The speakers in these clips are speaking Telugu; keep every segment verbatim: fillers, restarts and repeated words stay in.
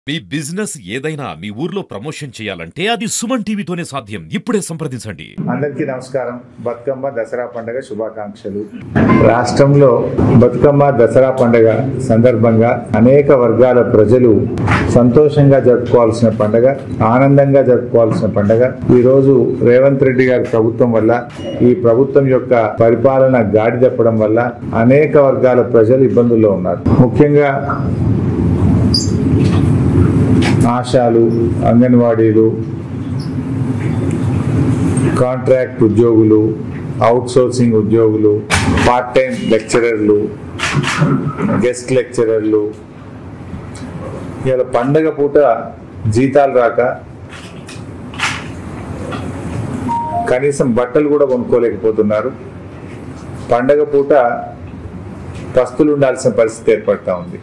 మీ బిజినెస్ ఏదైనా మీ ఊర్లో ప్రమోషన్ చేయాలంటే అది సుమన్ టీవీతోనే సాధ్యం. ఇప్పుడే సంప్రదించండి. అందరికీ నమస్కారం. బతుకమ్మ దసరా పండుగ శుభాకాంక్షలు. రాష్ట్రంలో బతుకమ్మ దసరా పండుగ సందర్భంగా అనేక వర్గాల ప్రజలు సంతోషంగా జరుపుకోవాల్సిన పండుగ, ఆనందంగా జరుపుకోవాల్సిన పండుగ. ఈరోజు రేవంత్ రెడ్డి గారి ప్రభుత్వం వల్ల, ఈ ప్రభుత్వం యొక్క పరిపాలన గాడి తప్పడం వల్ల అనేక వర్గాల ప్రజలు ఇబ్బందుల్లో ఉన్నారు. ముఖ్యంగా ఆశాలు, అంగన్వాడీలు, కాంట్రాక్ట్ ఉద్యోగులు, అవుట్సోర్సింగ్ ఉద్యోగులు, పార్ట్ టైం లెక్చరర్లు, గెస్ట్ లెక్చరర్లు ఇలా పండగ పూట జీతాలు రాక కనీసం బట్టలు కూడా కొనుక్కోలేకపోతున్నారు. పండగ పూట పస్తులు ఉండాల్సిన పరిస్థితి ఏర్పడతా ఉంది.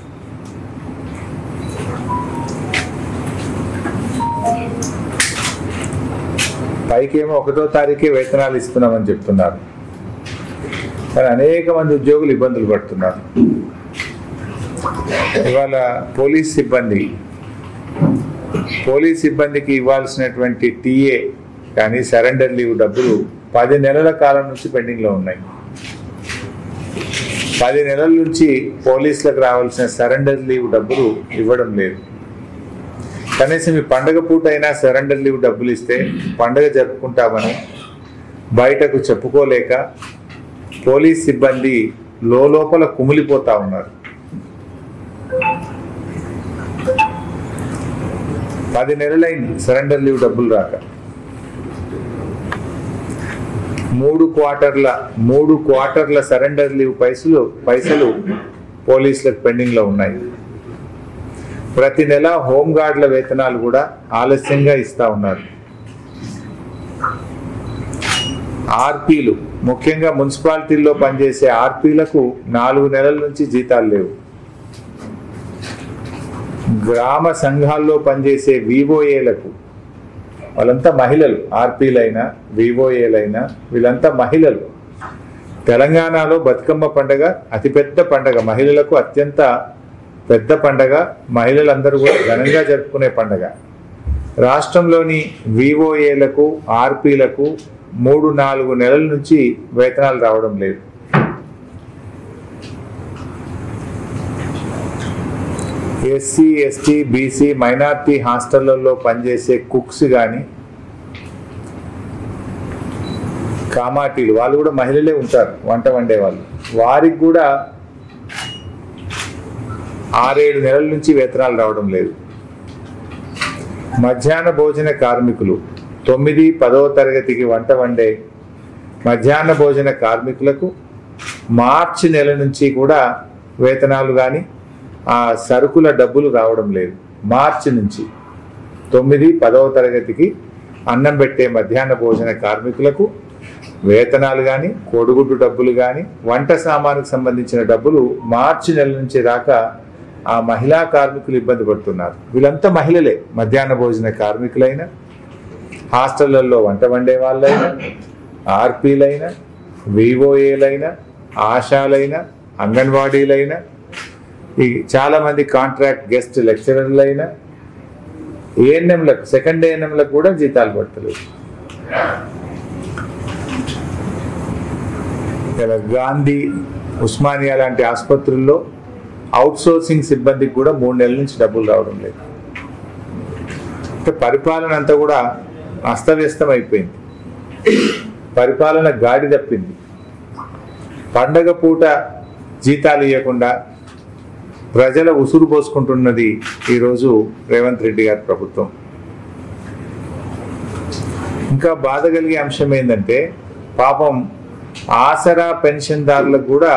పైకేమో ఒకటో తారీఖే వేతనాలు ఇస్తున్నామని చెప్తున్నారు, కానీ అనేక మంది ఉద్యోగులు ఇబ్బందులు పడుతున్నారు. ఇవాళ పోలీస్ సిబ్బంది పోలీస్ సిబ్బందికి ఇవ్వాల్సినటువంటి టీఏ కానీ సరెండర్ లీవ్ డబ్బులు పది నెలల కాలం నుంచి పెండింగ్లో ఉన్నాయి. పది నెలల నుంచి పోలీసులకు రావాల్సిన సరెండర్ లీవ్ డబ్బులు ఇవ్వడం లేదు. కనీసం ఈ పండగ పూట అయినా సరెండర్ లీవ్ డబ్బులు ఇస్తే పండగ జరుపుకుంటామని బయటకు చెప్పుకోలేక పోలీస్ సిబ్బంది లోపల కుమిలిపోతా ఉన్నారు. పది నెలలైంది సరెండర్ లీవ్ డబ్బులు రాక. మూడు క్వార్టర్ల మూడు క్వార్టర్ల సరెండర్ లీవ్ పైసలు పైసలు పోలీసులకు పెండింగ్లో ఉన్నాయి. ప్రతి నెల హోంగార్డుల వేతనాలు కూడా ఆలస్యంగా ఇస్తా ఉన్నారు. ఆర్పీలు, ముఖ్యంగా మున్సిపాలిటీల్లో పనిచేసే ఆర్పీలకు నాలుగు నెలల నుంచి జీతాలు లేవు. గ్రామ సంఘాల్లో పనిచేసే వివోఏలకు, వాళ్ళంతా మహిళలు, ఆర్పీలైనా వివోఏలైనా వీళ్ళంతా మహిళలు. తెలంగాణలో బతుకమ్మ పండుగ అతిపెద్ద పండుగ, మహిళలకు అత్యంత పెద్ద పండగ, మహిళలందరూ కూడా ఘనంగా జరుపుకునే పండగ. రాష్ట్రంలోని వివోఏలకు, ఆర్పీలకు మూడు నాలుగు నెలల నుంచి వేతనాలు రావడం లేదు. ఎస్సీ, ఎస్టీ, బీసీ, మైనార్టీ హాస్టళ్లలో పనిచేసే కుక్స్ కానీ, కామాటీలు, వాళ్ళు కూడా మహిళలే ఉంటారు, వంట వండే వాళ్ళు. వారికి కూడా ఆరేడు నెలల నుంచి వేతనాలు రావడం లేదు. మధ్యాహ్న భోజన కార్మికులు, తొమ్మిది పదవ తరగతికి వంట వండే మధ్యాహ్న భోజన కార్మికులకు మార్చి నెల నుంచి కూడా వేతనాలు కానీ ఆ సరుకుల డబ్బులు రావడం లేదు. మార్చి నుంచి తొమ్మిది పదవ తరగతికి అన్నం పెట్టే మధ్యాహ్న భోజన కార్మికులకు వేతనాలు కానీ, కోడిగుడ్డు డబ్బులు కానీ, వంట సామానుకు సంబంధించిన డబ్బులు మార్చి నెల నుంచి రాక ఆ మహిళా కార్మికులు ఇబ్బంది పడుతున్నారు. వీళ్ళంతా మహిళలే, మధ్యాహ్న భోజన కార్మికులైనా, హాస్టళ్లలో వంట వండే వాళ్ళైనా, ఆర్పీలైనా, వివోఏలైనా, ఆశాలైనా, అంగన్వాడీలైనా, ఈ చాలామంది కాంట్రాక్ట్ గెస్ట్ లెక్చరర్లైనా, ఏఎన్ఎంలకు, సెకండ్ ఏఎన్ఎంలకు కూడా జీతాలు పడతలేదు. ఇలా గాంధీ, ఉస్మానియా లాంటి ఆసుపత్రుల్లో అవుట్సోర్సింగ్ సిబ్బందికి కూడా మూడు నెలల నుంచి డబ్బులు రావడం లేదు. అంటే పరిపాలన అంతా కూడా అస్తవ్యస్తం అయిపోయింది. పరిపాలన గాడి తప్పింది. పండగ పూట జీతాలు ఇవ్వకుండా ప్రజల ఉసురు పోసుకుంటున్నది ఈరోజు రేవంత్ రెడ్డి గారి ప్రభుత్వం. ఇంకా బాధ కలిగే అంశం ఏంటంటే, పాపం ఆసరా పెన్షన్దారులకు కూడా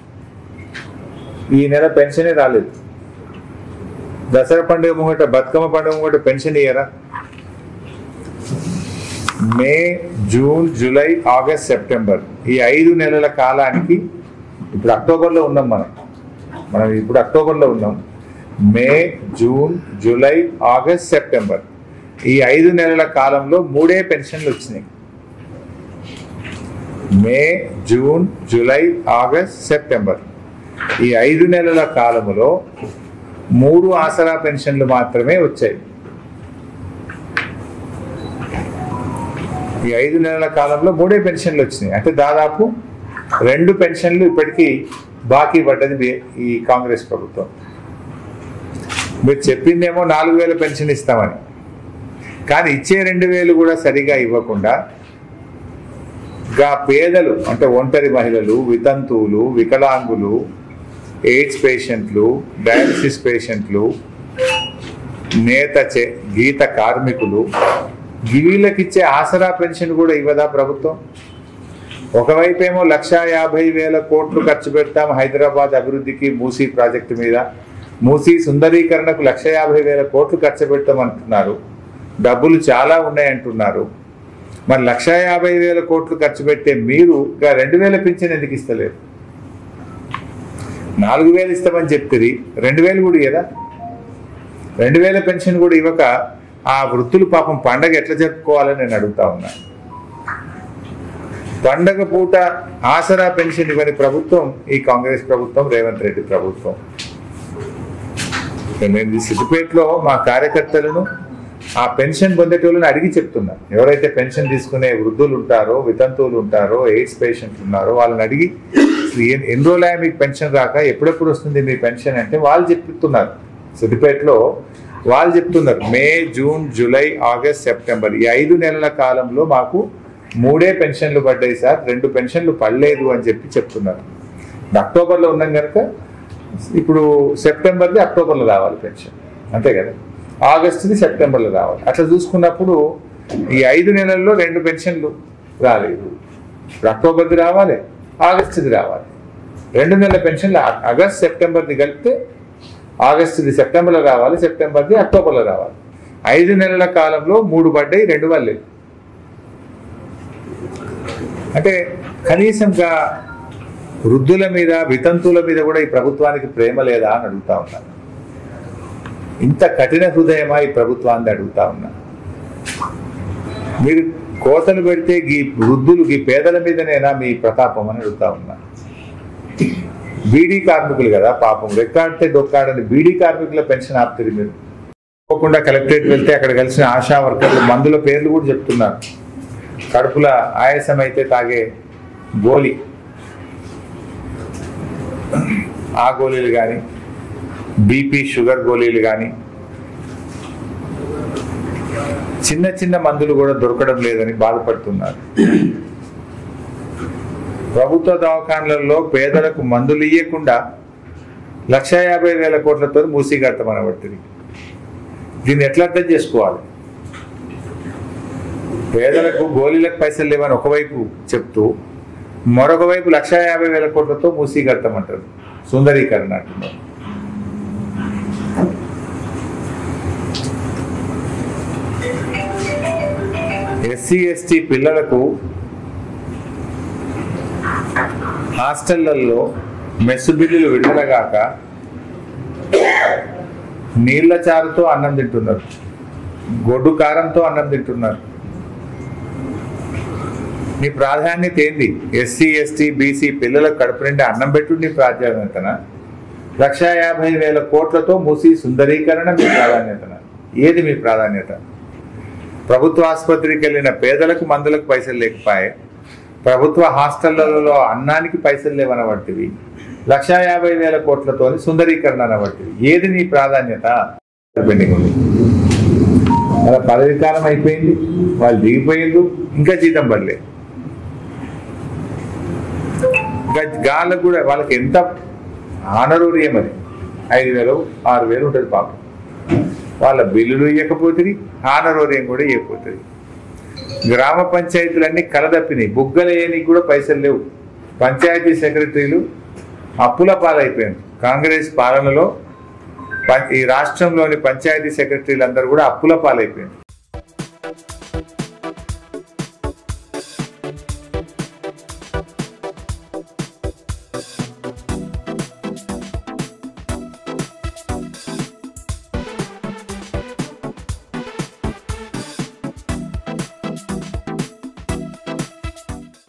ఈ నెల పెన్షనే రాలేదు. దసరా పండుగ ముంగట, బతుకమ్మ పండుగ ముంగట పెన్షన్ ఇయ్యరా? May, June, July, August, September ఈ ఐదు నెలల కాలానికి, ఇప్పుడు అక్టోబర్లో ఉన్నాం మనం మనం ఇప్పుడు అక్టోబర్లో ఉన్నాం. May, June, July, August, September ఈ ఐదు నెలల కాలంలో మూడే పెన్షన్లు వచ్చినాయి. May, June, July, August, September ఈ ఐదు నెలల కాలములో మూడు ఆసరా పెన్షన్లు మాత్రమే వచ్చాయి. ఈ ఐదు నెలల కాలంలో మూడే పెన్షన్లు వచ్చినాయి. అంటే దాదాపు రెండు పెన్షన్లు ఇప్పటికీ బాకీ పడ్డది ఈ కాంగ్రెస్ ప్రభుత్వం. మీరు చెప్పిందేమో నాలుగు వేల పెన్షన్ ఇస్తామని, కానీ ఇచ్చే రెండు వేలు కూడా సరిగా ఇవ్వకుండా గా పేదలు అంటే ఒంటరి మహిళలు, వితంతువులు, వికలాంగులు, ఎయిడ్స్ పేషెంట్లు, డయాలసిస్ పేషెంట్లు, నేత చే గీత కార్మికులు, వీళ్ళకిచ్చే ఆసరా పెన్షన్ కూడా ఇవ్వదా ప్రభుత్వం? ఒకవైపు ఏమో లక్షా యాభై వేల కోట్లు ఖర్చు పెడతాం హైదరాబాద్ అభివృద్ధికి, మూసీ ప్రాజెక్టు మీద, మూసీ సుందరీకరణకు లక్ష యాభై వేల కోట్లు ఖర్చు పెడతాం అంటున్నారు. డబ్బులు చాలా ఉన్నాయంటున్నారు. మరి లక్ష యాభై వేల కోట్లు ఖర్చు పెడితే మీరు ఇంకా రెండు వేల పింఛన్ ఎందుకు ఇస్తలేరు? నాలుగు వేలు ఇస్తామని చెప్తుంది, రెండు వేలు కూడా ఇవ్వరా? రెండు వేల పెన్షన్ కూడా ఇవ్వక ఆ వృత్తులు పాపం పండగ ఎట్లా జరుపుకోవాలని నేను అడుగుతా ఉన్నా. పండగ పూట ఆసరా పెన్షన్ ఇవ్వని ప్రభుత్వం ఈ కాంగ్రెస్ ప్రభుత్వం, రేవంత్ రెడ్డి ప్రభుత్వం. నేను సిద్దిపేటలో మా కార్యకర్తలను ఆ పెన్షన్ పొందేటోళ్ళని అడిగి చెప్తున్నా. ఎవరైతే పెన్షన్ తీసుకునే వృద్ధులు ఉంటారో, వితంతువులు ఉంటారో, ఎయిడ్స్ పేషెంట్లు ఉన్నారో వాళ్ళని అడిగి ఎన్ని రోజులయ్యా మీకు పెన్షన్ రాక, ఎప్పుడెప్పుడు వస్తుంది మీ పెన్షన్ అంటే వాళ్ళు చెప్తున్నారు. సిద్దిపేటలో వాళ్ళు చెప్తున్నారు May, June, July, August, September ఈ ఐదు నెలల కాలంలో మాకు మూడే పెన్షన్లు పడ్డాయి సార్, రెండు పెన్షన్లు పడలేదు అని చెప్పి చెప్తున్నారు. అక్టోబర్లో ఉన్నాం కనుక ఇప్పుడు సెప్టెంబర్ది అక్టోబర్లో రావాలి పెన్షన్, అంతే కదా. ఆగస్టుది సెప్టెంబర్లో రావాలి. అట్లా చూసుకున్నప్పుడు ఈ ఐదు నెలల్లో రెండు పెన్షన్లు రాలేదు. ఇప్పుడు అక్టోబర్ది రావాలి, ఆగస్టుది రావాలి. రెండు నెలల పెన్షన్లు ఆగస్ట్ సెప్టెంబర్ది కలిపితే ఆగస్టుది సెప్టెంబర్లో రావాలి, సెప్టెంబర్ది అక్టోబర్లో రావాలి. ఐదు నెలల కాలంలో మూడు పడ్డాయి, రెండు వల్లేదు. అంటే కనీసంగా వృద్ధుల మీద, వితంతువుల మీద కూడా ఈ ప్రభుత్వానికి ప్రేమ లేదా అని అడుగుతా ఉన్నాను. ఇంత కఠిన హృదయమా ఈ ప్రభుత్వాన్ని అడుగుతా ఉన్నా. మీరు కోతలు పెడితే ఈ వృద్ధులు, ఈ పేదల మీదనేనా మీ ప్రతాపం అని అడుగుతా ఉన్నా. బీడీ కార్మికులు కదా పాపం, రెక్కాడితే డొక్కాడని బీడీ కార్మికుల పెన్షన్ ఆపుతుంది. మీరు పోకుండా కలెక్టరేట్ వెళ్తే అక్కడ కలిసిన ఆశా వర్కర్లు మందుల పేర్లు కూడా చెప్తున్నారు. కడుపుల ఆయాసం అయితే తాగే గోళీ, ఆ గోళీలు కానీ, బీపీ షుగర్ గోళీలు కానీ, చిన్న చిన్న మందులు కూడా దొరకడం లేదని బాధపడుతున్నారు. ప్రభుత్వ దవాఖానలలో పేదలకు మందులు ఇవ్వకుండా లక్ష యాభై వేల కోట్లతో మూసీ కడతామనబడుతుంది. దీన్ని ఎట్లా అర్థం చేసుకోవాలి? పేదలకు గోళీలకు పైసలు లేవని ఒకవైపు చెప్తూ మరొక వైపు లక్ష యాభై వేల కోట్లతో మూసీ కడతామంటారు, సుందరీకరణ అంటున్నారు. ఎస్సీ ఎస్టీ పిల్లలకు హాస్టళ్లలో మెస్సు బిల్లులు విడుదలగాక నీళ్ల చారుతో అన్నం తింటున్నారు, గొడ్డు కారంతో అన్నం తింటున్నారు. నీ ప్రాధాన్యత ఏంది? ఎస్సీ ఎస్టీ బీసీ పిల్లలకు కడుపు నిండి అన్నం పెట్టు నీ ప్రాధాన్యతన? లక్ష యాభై వేల కోట్లతో మూసి సుందరీకరణ మీ ప్రాధాన్యతన? ఏది మీ ప్రాధాన్యత? ప్రభుత్వ ఆసుపత్రికి వెళ్ళిన పేదలకు మందులకు పైసలు లేకపోయాయి, ప్రభుత్వ హాస్టళ్లలో అన్నానికి పైసలు లేవనబట్టివి, లక్ష యాభై వేల కోట్లతో సుందరీకరణ అనబట్టివి. ఏది నీ ప్రాధాన్యత? పెండింగ్ ఉంది. వాళ్ళ పదవి కాలం అయిపోయింది, వాళ్ళు దిగిపోయిండ్రు, ఇంకా జీతం పడలేదు. ఇంకా గాళ్ళకు కూడా వాళ్ళకి ఎంత ఆనరోరియం అది, ఐదు వేలు ఆరు వేలు ఉంటుంది పాపం. వాళ్ళ బిల్లులు ఇవ్వకపోతుంది, ఆనరోరియం కూడా ఇవ్వకపోతుంది. గ్రామ పంచాయతీలన్నీ కలదప్పినాయి, బుగ్గలేయనికి కూడా పైసలు లేవు. పంచాయతీ సెక్రటరీలు అప్పుల పాలైపోయారు. కాంగ్రెస్ పాలనలో ఈ రాష్ట్రంలోని పంచాయతీ సెక్రటరీలు అందరూ కూడా అప్పుల పాలైపోయారు.